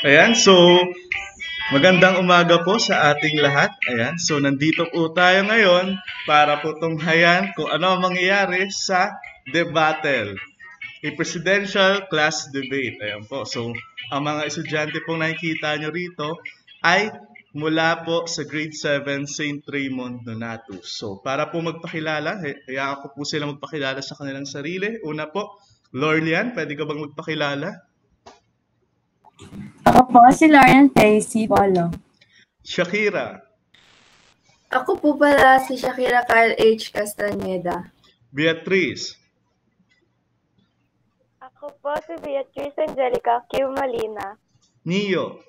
Ayan, so magandang umaga po sa ating lahat. Ayan, so nandito po tayo ngayon para po tunghayan kung ano ang mangyayari sa Debattle, a presidential class debate. Ayan po, so ang mga estudyante pong nakikita nyo rito ay mula po sa grade 7 St. Raymond Nonnatus. So para po magpakilala, kaya ako po sila magpakilala sa kanilang sarili. Una po, Lorlian, pwede ka bang magpakilala? Ako po si Lauren Tracy Polo. Shakira. Ako po pala si Shakira Kyle H. Castaneda. Beatrice. Ako po si Beatrice Angelica Q. Molina. Neo.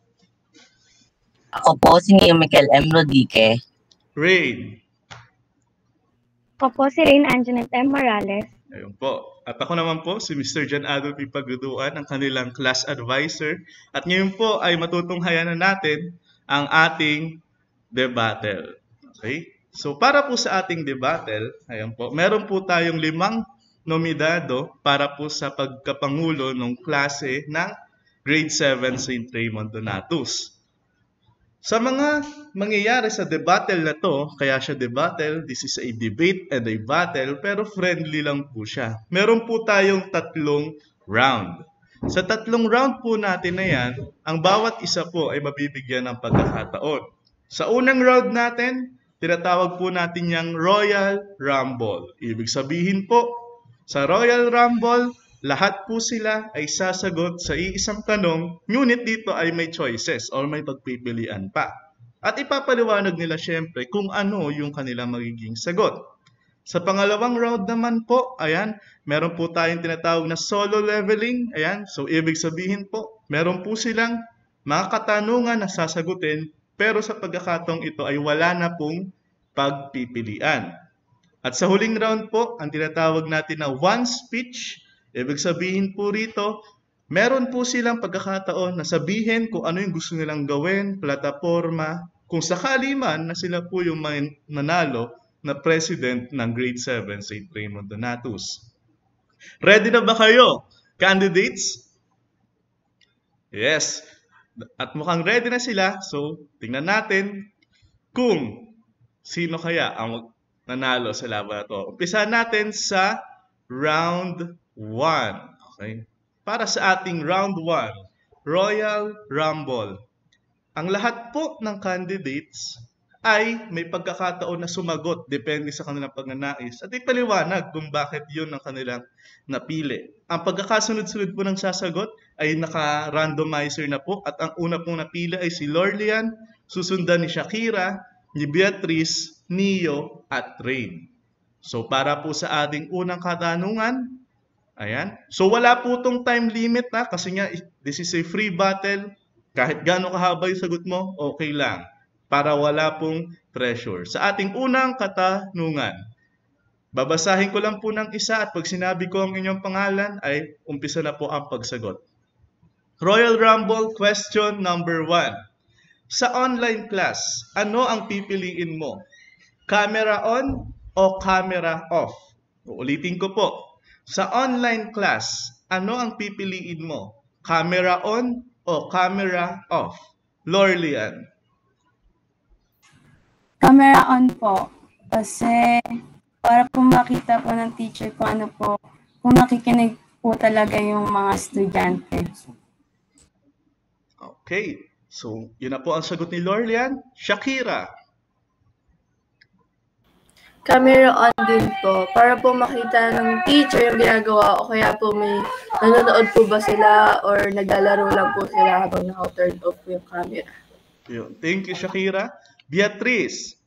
Ako po si Michael M. Rodique. Rain. Ako po si Rain Anjanette M. Morales. Ayun po. At ako naman po, si Mr. John Adolf Paguduan, ang kanilang class advisor. At ngayon po ay matutunghayan na natin ang ating debattle. Okay? So para po sa ating debattle, ayan po, meron po tayong 5 nominado para po sa pagkapangulo ng klase ng grade 7 St. Raymond Nonnatus. Sa mga mangyayari sa debattle na to, kaya siya debattle, this is a debate and a battle, pero friendly lang po siya. Meron po tayong 3 round. Sa 3 round po natin na yan, ang bawat isa po ay mabibigyan ng pagkakataon. Sa unang round natin, tinatawag po natin yung Royal Rumble. Ibig sabihin po, sa Royal Rumble, lahat po sila ay sasagot sa iisang tanong, ngunit dito ay may choices or may pagpipilian pa. At ipapaliwanag nila syempre kung ano yung kanilang magiging sagot. Sa pangalawang round naman po, ayan, meron po tayong tinatawag na solo leveling. Ayan, so ibig sabihin po, meron po silang mga katanungan na sasagutin, pero sa pagkakataong ito ay wala na pong pagpipilian. At sa huling round po, ang tinatawag natin na one speech. Ibig sabihin po rito, meron po silang pagkakataon na sabihin kung ano yung gusto nilang gawin, plataforma, kung sakali man na sila po yung manalo na president ng grade 7 St. Raymond Nonnatus. Ready na ba kayo, candidates? Yes. At mukhang ready na sila, so tingnan natin kung sino kaya ang nanalo sa laban na to. Umpisa natin sa round 1. Okay? Para sa ating round 1, Royal Rumble. Ang lahat po ng candidates ay may pagkakataon na sumagot depende sa kanilang pagnanais at ipaliwanag kung bakit yun ang kanilang napili. Ang pagkakasunod-sunod po ng sasagot ay naka-randomizer na po at ang una pong napili ay si Lorlian, susundan ni Shakira, ni Beatrice, Neo at Rain. So para po sa ating unang katanungan, ayan. So wala po tong time limit na kasi nga this is a free battle. Kahit gaano kahaba yung sagot mo, okay lang. Para wala pong pressure. Sa ating unang katanungan, babasahin ko lang po ng isa at pag sinabi ko ang inyong pangalan ay umpisa na po ang pagsagot. Royal Rumble question number 1. Sa online class, ano ang pipiliin mo? Camera on o camera off? Uulitin ko po. Sa online class, ano ang pipiliin mo? Camera on o camera off? Lorlian. Camera on po. Kasi para po makita po ng teacher ko ano po, kung nakikinig po talaga yung mga estudyante. Okay. So, yun na po ang sagot ni Lorlian. Shakira. Camera on din po, para po makita ng teacher yung ginagawa o kaya po may nanonood po ba sila or naglalaro lang po sila habang naka-turn off po yung camera. Yun. Thank you, Shakira. Beatrice.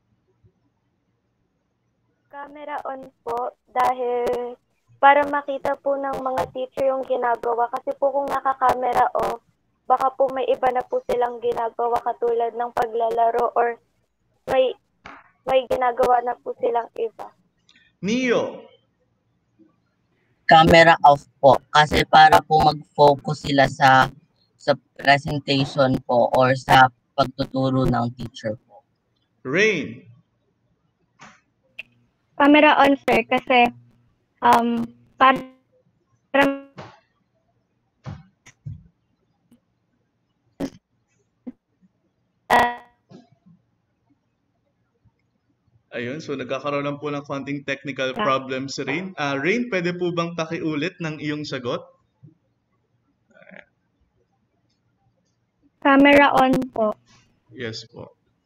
Camera on po dahil para makita po ng mga teacher yung ginagawa. Kasi po kung naka-camera off, baka po may iba na po silang ginagawa katulad ng paglalaro or may ginagawa na po silang iba. Neo. Camera off po kasi para po mag-focus sila sa presentation po or sa pagtuturo ng teacher po. Rain. Camera on, sir, kasi para Ayun, so nagkakaroon lang po ng konting technical problem si Rain. Rain, pwede po bang pakiulit ng iyong sagot? Camera on po. Yes po.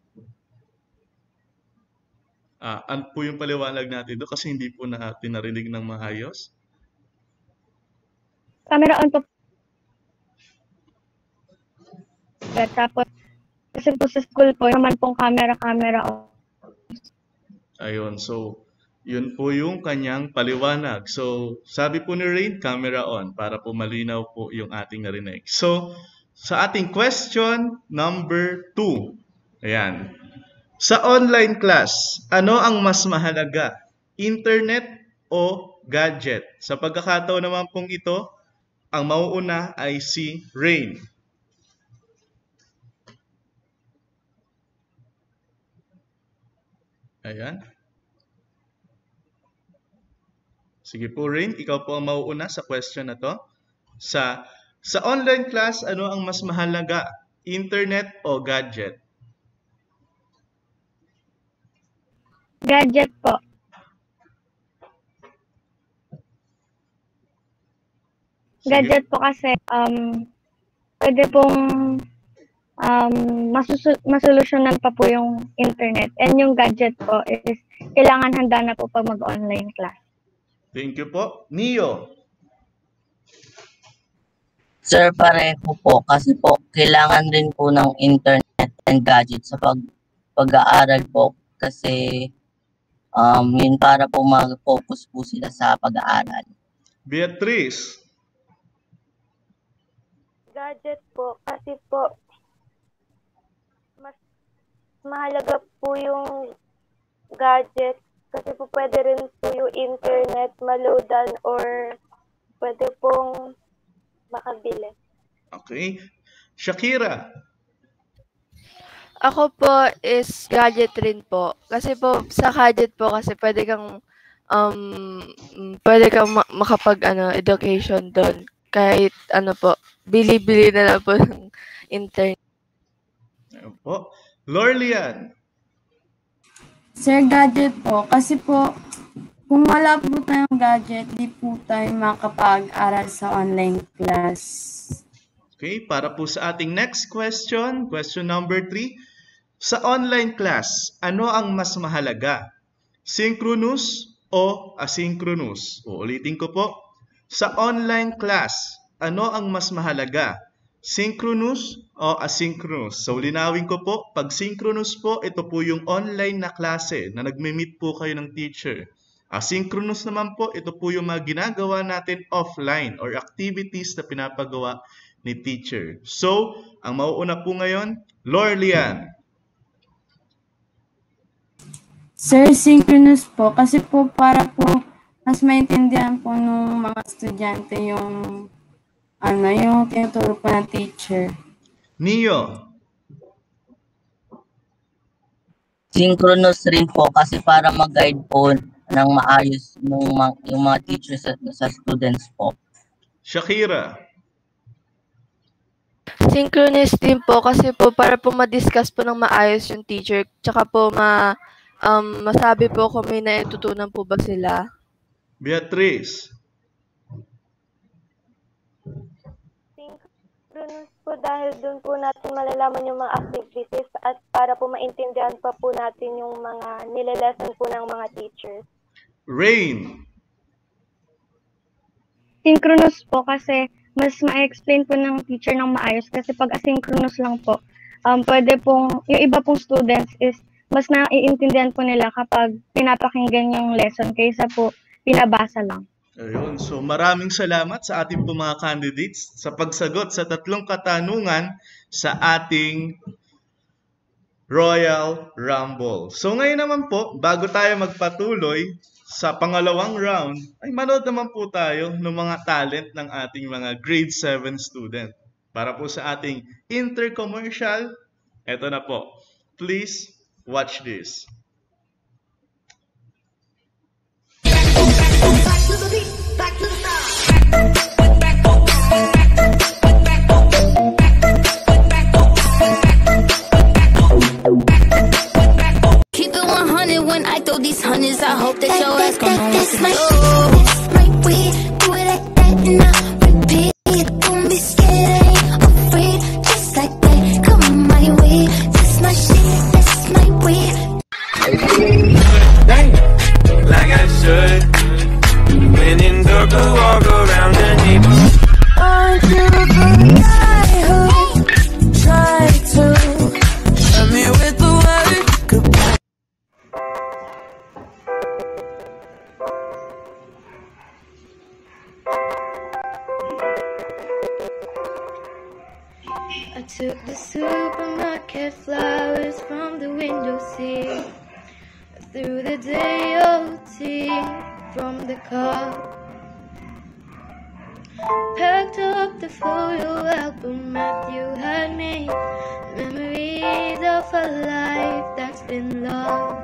Ano po yung paliwanag natin doon kasi hindi po natin narinig ng maayos? Camera on po. Tapos, kasi po sa school po, naman pong camera on. Ayun, so yun po yung kanyang paliwanag. So, sabi po ni Rain, camera on para po malinaw po yung ating narinig. So, sa ating question number 2. Ayan. Sa online class, ano ang mas mahalaga? Internet o gadget? Sa pagkakataon naman pong ito, ang mauuna ay si Rain. Ayan. Sige po, Rain, ikaw po ang mauuna sa question na to. Sa online class, ano ang mas mahalaga? Internet o gadget? Gadget po. Sige. Gadget po kasi, pwede pong masolusyonan pa po yung internet. And yung gadget po is kailangan handa na po pag mag-online class. Thank you po. Neo? Sir, pareho po kasi po kailangan rin po ng internet and gadget sa pag-aaral po kasi yun para po mag-focus po sila sa pag-aaral. Beatrice? Gadget po kasi po mas mahalaga po yung gadget kasi po pwede rin po yung internet maloadan or pwede pong makabili. Okay. Shakira? Ako po is gadget rin po. Kasi po sa gadget po kasi pwede kang makapag education doon. Kahit po, bili-bili na lang po ng internet. Ayun po. Lorlian? Sir, gadget po. Kasi po, kung wala po tayong gadget, di po tayo makapag-aral sa online class. Okay, para po sa ating next question, question number 3. Sa online class, ano ang mas mahalaga? Synchronous o asynchronous? Uulitin ko po. Sa online class, ano ang mas mahalaga? Synchronous o asynchronous? So, linawin ko po, pag synchronous po, ito po yung online na klase na nagme-meet po kayo ng teacher. Asynchronous naman po, ito po yung mga ginagawa natin offline or activities na pinapagawa ni teacher. So, ang mauuna po ngayon, Lorlian. Sir, synchronous po. Kasi po, para po, mas maintindihan po ng mga estudyante yung yung tinuturo po ng teacher. Neo. Synchronous rin po kasi para mag-guide po ng maayos yung mga teachers sa students po. Shakira. Synchronous din po kasi po para po ma-discuss po ng maayos yung teacher. Tsaka po masabi po kung may natutunan po ba sila. Beatrice. Synchronous po dahil doon po natin malalaman yung mga activities at para po maintindihan pa po natin yung mga nilalasan po ng mga teachers. Rain. Synchronous po kasi mas ma-explain po ng teacher ng maayos kasi pag asynchronous lang po, pwede pong, yung iba pong students is mas naiintindihan po nila kapag pinapakinggan yung lesson kaysa po pinabasa lang. Ayun. So maraming salamat sa ating po mga candidates sa pagsagot sa 3 katanungan sa ating Royal Rumble. So ngayon naman po, bago tayo magpatuloy sa pangalawang round, ay manood naman po tayo ng mga talent ng ating mga grade 7 student. Para po sa ating intercommercial, eto na po. Please watch this. Keep it 100 when I all these hundreds, I hope that your ass gon' know what That's to my do. shit, that's my way. Do it like that and I repeat it. Don't be scared, I ain't afraid. Just like that, come my way. That's my shit, that's my way. Like I should. When in dark, I walk around the neighborhood. Aren't you the guy who tried to hurt me with the word goodbye? I took the supermarket flowers from the window seat. I threw the day old tea from the car. Packed up the photo album Matthew had made. Memories of a life that's been lost.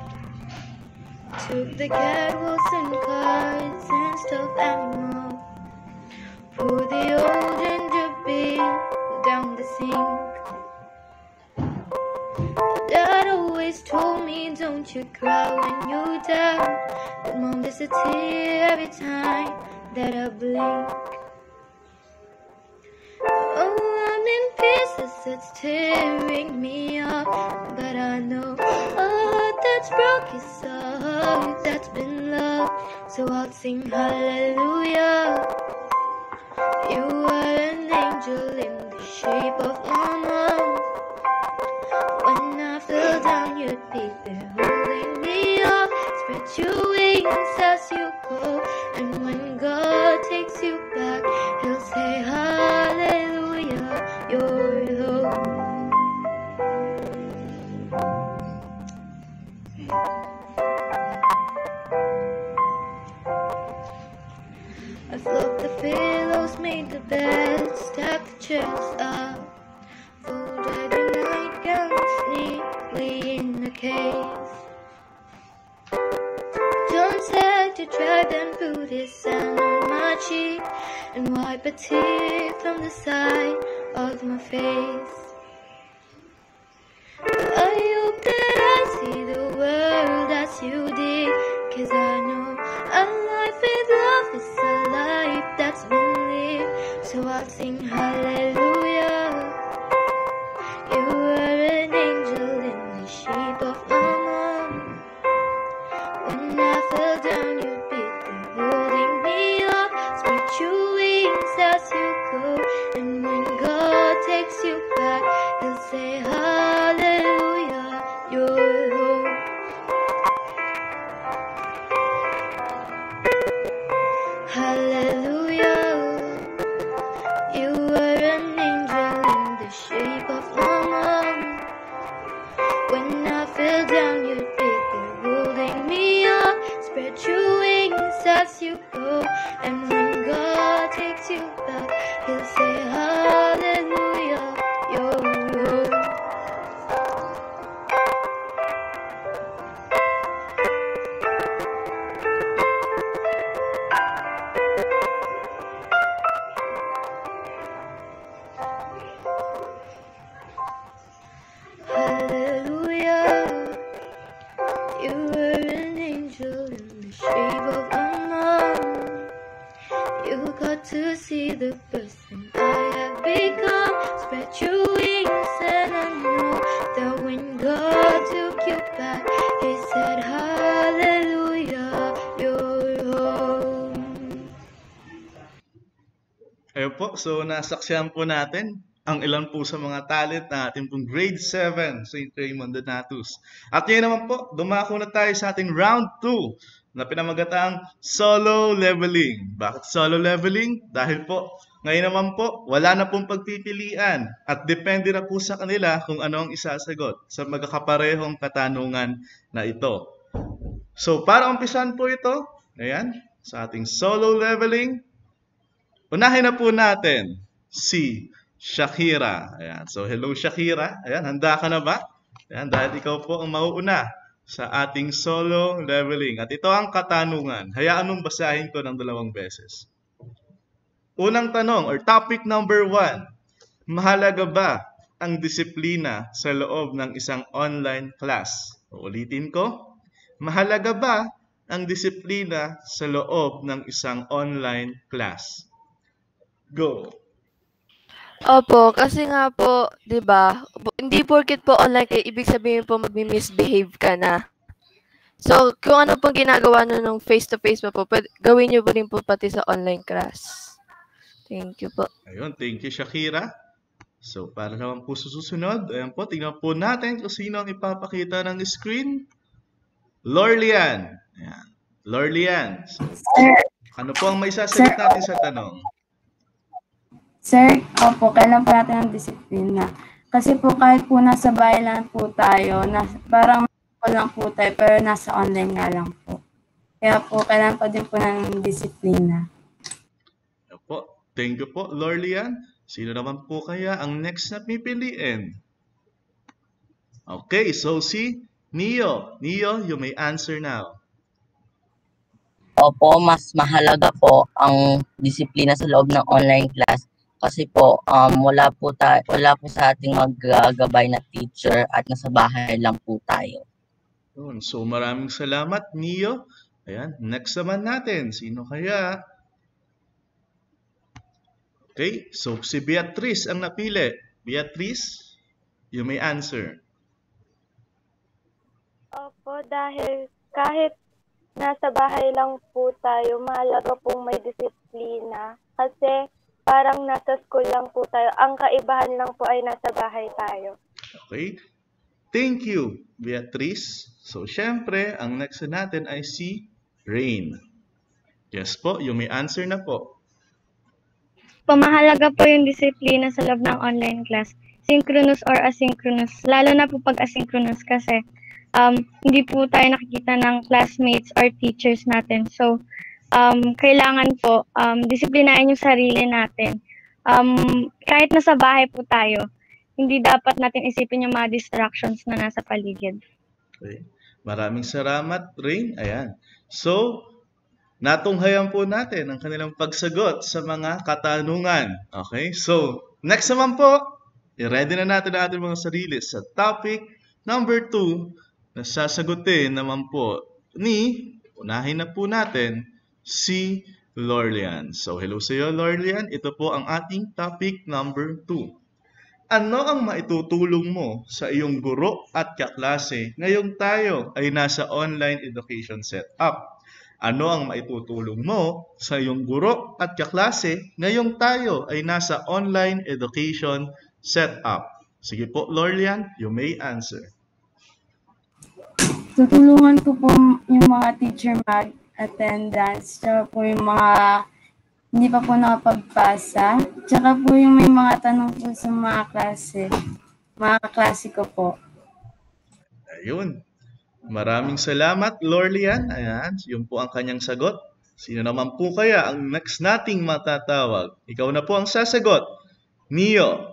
Took the catwalks and cards and stuffed animals. Pour the old ginger beer down the sink. Dad always told me, don't you cry when you're down. But Mom, there's a tear every time that I blink. Oh, I'm in pieces, it's tearing me up. But I know a heart that's broke is a heart that's been loved. So I'll sing hallelujah. You are an angel in the shape of my mom. When I fell down, you'd be there holding me up. Spread your wings as you go. And when God takes you back, He'll say hallelujah, you're home. I fluffed the pillows, made the bed, stacked the chairs up, folded the nightgowns neatly in the case. John said to dry them, put his hand on my cheek and wipe a tear from the side of my face. I hope that I see the world as you did, 'cause I know a life with love is a life that's been lived. So I'll sing hallelujah. You were an angel in the shape of my mom. When I fell down, you'd be there holding me up. Spread your wings as you go. And when God takes you back, He'll say hallelujah, you're home. Hallelujah. You were an angel in the shape of my mom. When I fell down, you'd be there holding me up. Spread your wings as you go. And when God takes you back, He'll say hallelujah, you're home. Hallelujah. You were an angel in the shape of a mom. You got to see the person I have become. Spread your wings and I know that when God took you back, He said hallelujah, you're home. Ayun po, so nasaksihan po natin ang ilan po sa mga talent na ating pong grade 7 St. Raymond Nonnatus. At ngayon naman po, dumako na tayo sa ating round 2 na pinamagatang solo leveling. Bakit solo leveling? Dahil po, ngayon naman po, wala na pong pagpipilian at depende na po sa kanila kung ano ang isasagot sa magkakaparehong katanungan na ito. So, para umpisan po ito, ayan, sa ating solo leveling, unahin na po natin si Shakira. Ayan. So, hello Shakira. Ayan, handa ka na ba? Ayan, dahil ikaw po ang mauuna sa ating solo leveling. At ito ang katanungan. Hayaan mong basahin ko ng 2 beses. Unang tanong or topic number 1. Mahalaga ba ang disiplina sa loob ng isang online class? Ulitin ko. mahalaga ba ang disiplina sa loob ng isang online class? Go! Opo, kasi nga po, 'di ba, hindi porket po online kayo, ibig sabihin po magmi-misbehave ka na. So, kung ano pong ginagawa niyo nung face-to-face mo po, gawin niyo po rin po pati sa online class. Thank you po. Ayun, thank you, Shakira. So, para naman po sa susunod, ayan po, tingnan po natin kung sino ang ipapakita ng screen. Lorlian. Ayan. Lorlian. So, ano po ang may sasagot natin sa tanong? Sir, opo, kailan pa natin ang disiplina? Kasi po kahit po nasa bahay lang po tayo, parang lang po tayo, pero nasa online nga lang po. Kaya po, kailan pa din po ng disiplina. Opo, thank you po, Lorlian. Sino naman po kaya ang next na pipiliin? Okay, so si Neo. Neo, you may answer now. Opo, mas mahalaga po ang disiplina sa loob ng online class kasi po wala po sa ating maggagabay na teacher at nasa bahay lang po tayo. So maraming salamat, Neo. Ayan, next naman natin. Sino kaya? Okay, so si Beatrice ang napili. Beatrice, you may answer. Opo, dahil kahit nasa bahay lang po tayo, mahalaga pong may disiplina. Kasi parang nasa school lang po tayo. Ang kaibahan lang po ay nasa bahay tayo. Okay. Thank you, Beatrice. So, syempre, ang next natin ay si Rain. Yes po, you may answer na po. Pamahalaga po yung disiplina sa loob ng online class. Synchronous or asynchronous. Lalo na po pag asynchronous kasi hindi po tayo nakikita ng classmates or teachers natin. So, kailangan po disiplinahin yung sarili natin. Kahit nasa bahay po tayo, hindi dapat natin isipin yung mga distractions na nasa paligid. Okay. Maraming salamat, Rain. Ayan. So, natunghayan po natin ang kanilang pagsagot sa mga katanungan. Okay? So, next naman po, i-ready na natin ang ating mga sarili sa topic number 2 na sasagutin naman po unahin na po natin, si Lorlian. So, hello sa iyo, Lorlian. Ito po ang ating topic number 2. Ano ang maitutulong mo sa iyong guro at kaklase ngayong tayo ay nasa online education setup? Ano ang maitutulong mo sa iyong guro at kaklase ngayong tayo ay nasa online education setup? Sige po, Lorlian, you may answer. Tutulungan ko po yung mga teacher mag-attendance, tsaka po yung mga hindi pa po nakapagpasa, tsaka po yung may mga tanong po sa mga kaklase ko po. Ayun. Maraming salamat, Lorlian. Ayan, yun po ang kanyang sagot. Sino naman po kaya ang next nating matatawag? Ikaw na po ang sasagot. Neo.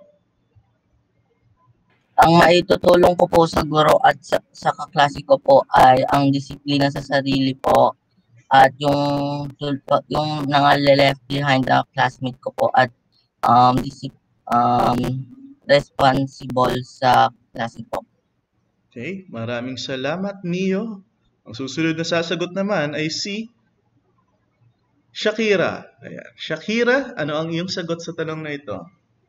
Ang maitutulong ko po sa guro at sa kaklase ko po ay ang disiplina sa sarili po at yung left behind the classmate ko po at responsible sa klase po. Okay, maraming salamat, Neo. Ang susunod na sasagot naman ay si Shakira. Ayan. Shakira, ano ang iyong sagot sa tanong na ito?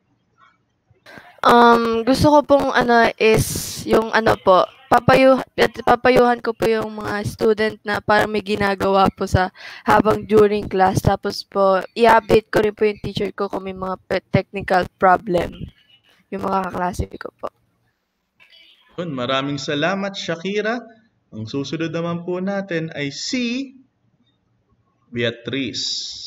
Gusto ko pong is yung po, papayuhan ko po yung mga student na parang may ginagawa po sa habang during class. Tapos po, i-update ko rin po yung teacher ko kung may mga technical problem. Yung mga kaklase ko po. Maraming salamat, Shakira. Ang susunod naman po natin ay si Beatrice.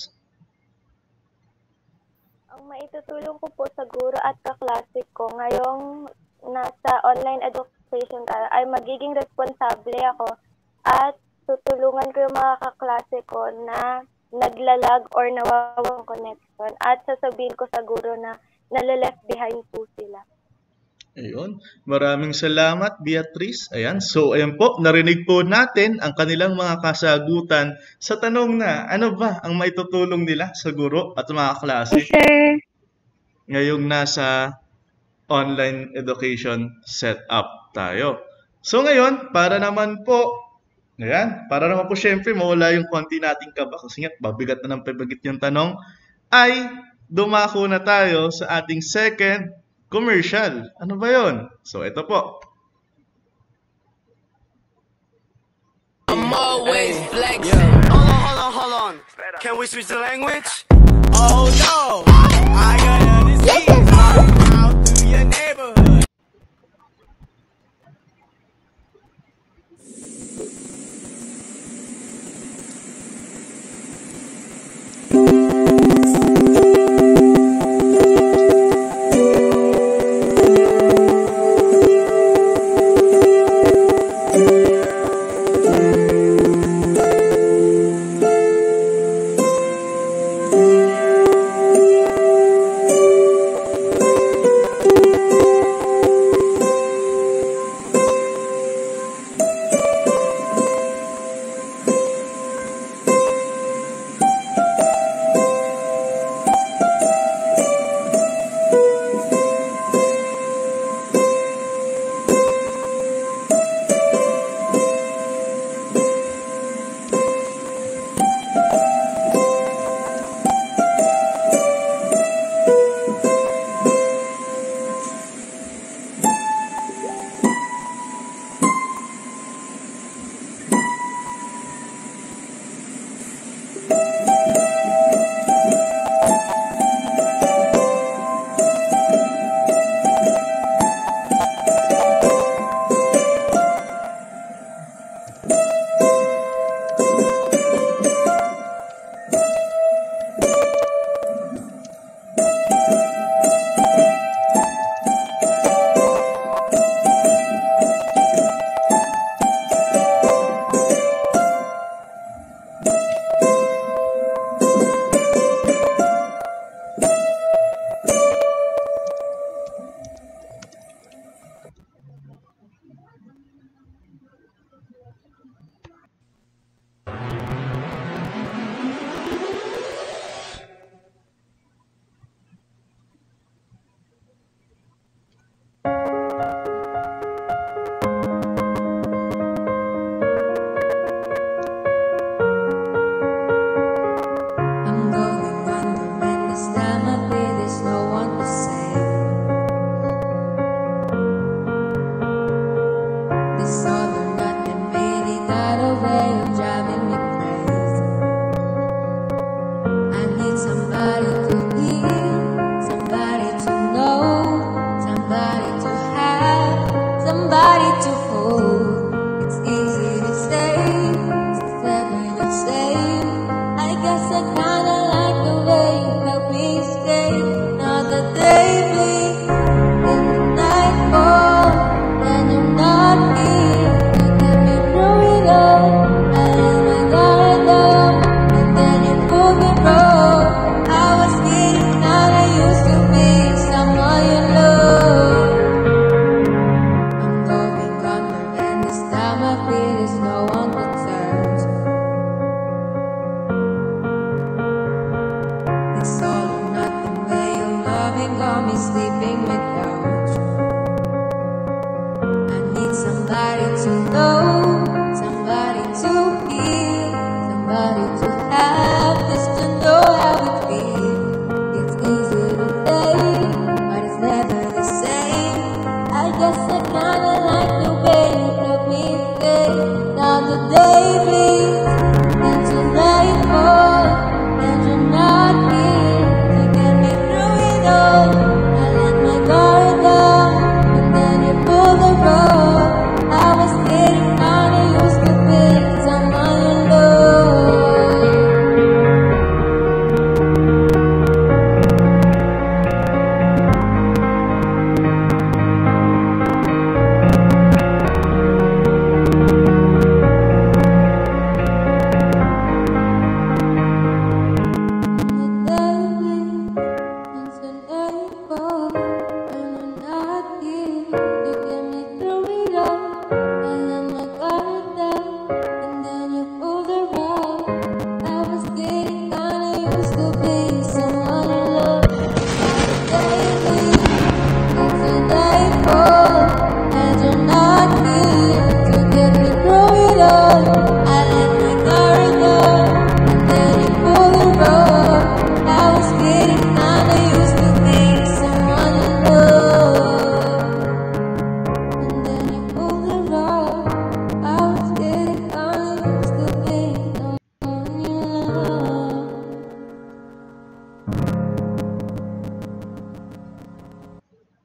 Maitutulong ko po sa guro at kaklase ko ngayong nasa online education tayo ay magiging responsable ako at tutulungan ko yung mga kaklase ko na naglalag or nawawang connection at sasabihin ko sa guro na nalileft behind po sila. Ayun. Maraming salamat, Beatrice. Ayan. So, ayan po. Narinig po natin ang kanilang mga kasagutan sa tanong na ano ba ang maitutulong nila sa guro at mga klase ngayong nasa online education setup tayo. So, ngayon, para naman po Ayan, para naman po syempre mawala yung konti nating kaba kasi nga babigat na ng pabagit yung tanong, ay dumako na tayo sa ating second commercial. Ano ba yon? So ito po. I'm always flexing. Hold on. Can we switch the language? Oh no, I got a disease out through your neighborhood.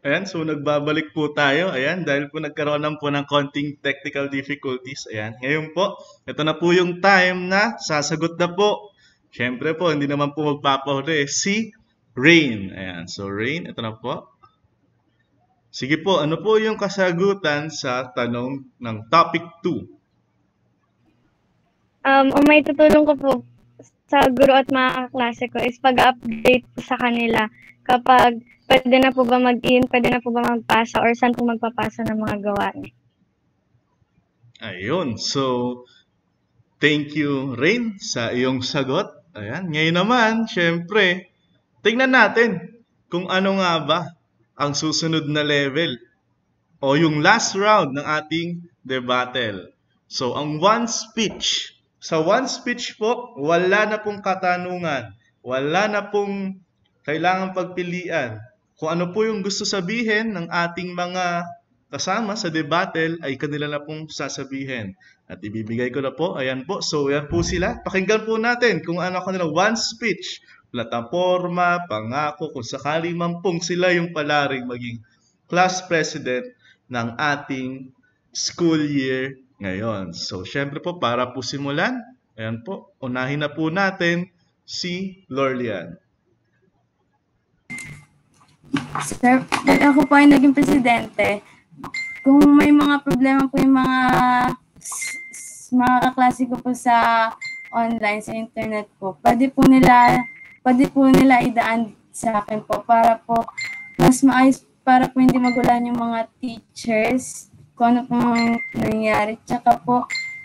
Ayan, so nagbabalik po tayo. Ayan, dahil po nagkaroon lang po ng konting technical difficulties. Ayan, ngayon po, ito na po yung time na sasagot na po. Siyempre po, hindi naman po magpapahuli. Si Rain. Ayan, so Rain, ito na po. Sige po, ano po yung kasagutan sa tanong ng topic 2? Ang may tutulong ko po sa guro at mga kaklase ko is pag-update po sa kanila kapag pwede na po ba mag-in, pwede na po ba magpasa, or saan po magpapasa ng mga gawain. Ayun, so thank you Rain sa iyong sagot. Ayan, ngayon naman, syempre, tingnan natin kung ano nga ba ang susunod na level o yung last round ng ating debattle. So, ang one speech. Sa one speech po, wala na pong katanungan. Wala na pong kailangan pagpilian. Kung ano po yung gusto sabihin ng ating mga kasama sa debattle ay kanila na pong sasabihin. At ibibigay ko na po. Ayan po. So, ayan po sila. Pakinggan po natin kung ano kanila one speech. Plataforma, pangako, kung sakali man pong sila yung palaring maging class president ng ating school year ngayon. So, syempre po, para po simulan, ayan po, unahin na po natin si Lorlian. Sir, dahil ako po ay naging presidente, kung may mga problema po yung mga kaklase ko po sa online, sa internet po, pwede po nila idaan sa akin po para po mas maayos, para po hindi magulan yung mga teachers kung ano po nangyayari. Tsaka po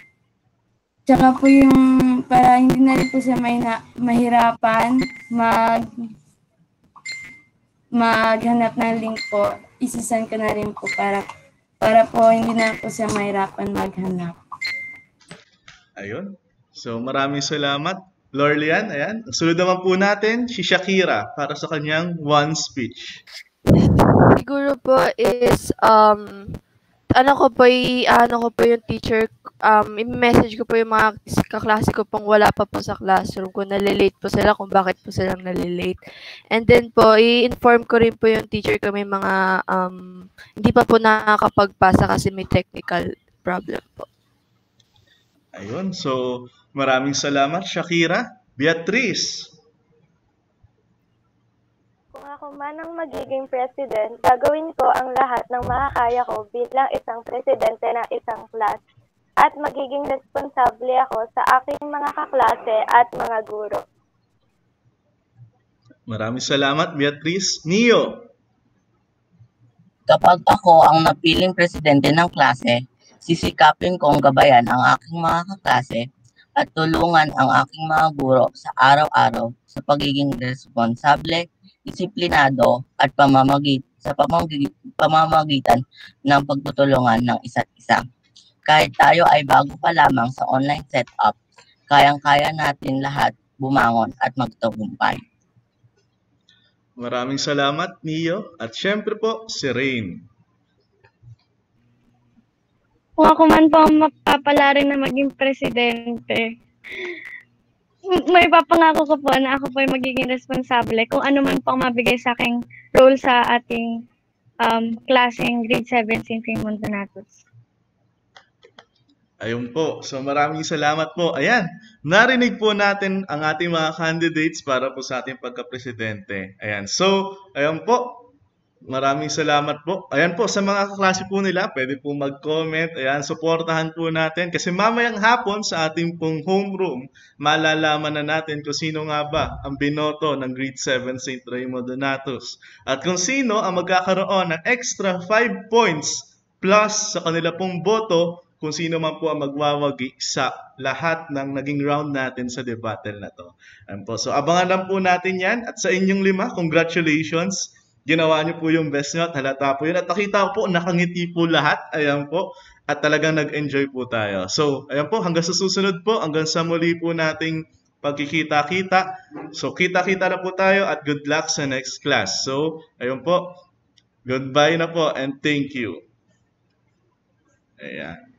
yung para hindi na rin po siya mahirapan maghanap ng link po, isasend ko na rin po para po hindi na po siya mahirapan maghanap. Ayun. So, maraming salamat, Lorlian. Ayan. Sunod naman po natin si Shakira para sa kanyang one speech. Siguro po is, ano ko po yung teacher, i-message ko po yung mga kaklase ko pong wala pa po sa classroom kung nalilate po sila, kung bakit po silang nalilate. And then po, i-inform ko rin po yung teacher ko may mga, hindi pa po nakakapagpasa kasi may technical problem po. Ayun. So, maraming salamat, Shakira. Beatrice. Kung ako man ang magiging president, gagawin ko ang lahat ng makakaya ko bilang isang presidente ng isang class at magiging responsable ako sa aking mga kaklase at mga guro. Maraming salamat, Beatrice. Neo. Kapag ako ang napiling presidente ng klase, sisikapin kong gabayan ang aking mga kaklase at tulungan ang aking mga guro sa araw-araw sa pagiging responsable, disiplinado at pamamagitan ng pagtutulungan ng isa't isa. Kahit tayo ay bago pa lamang sa online setup, kayang-kaya natin lahat bumangon at magtagumpay. Maraming salamat, Neo. At syempre po, si Rain. Kung ako man po ang mapapalarin na maging presidente, may papangako ko po na ako po ay magiging responsable kung ano man po ang mabigay sa aking role sa ating klaseng grade 7 St. Raymond Nonnatus. Ayun po. So maraming salamat po. Ayan, narinig po natin ang ating mga candidates para po sa ating pagka-presidente. Ayan, so, ayan po. Maraming salamat po. Ayan po, sa mga kaklase po nila, pwede po mag-comment. Ayan, supportahan po natin. Kasi mamayang hapon sa ating pong homeroom, malalaman na natin kung sino nga ba ang binoto ng grade 7 St. Raymond Nonnatus. At kung sino ang magkakaroon ng extra 5 points plus sa kanila pong boto kung sino man po ang magwawagi sa lahat ng naging round natin sa debattle na to. Ayan po. So abangan lang po natin yan. At sa inyong 5, congratulations. Ginawa niyo po yung best nyo at halata po yun. At nakita ko po, nakangiti po lahat. Ayan po. At talagang nag-enjoy po tayo. So, ayan po, hanggang sa susunod po, hanggang sa muli po nating pagkikita-kita. So, kita-kita na po tayo at good luck sa next class. So, ayun po. Goodbye na po and thank you. Ayan.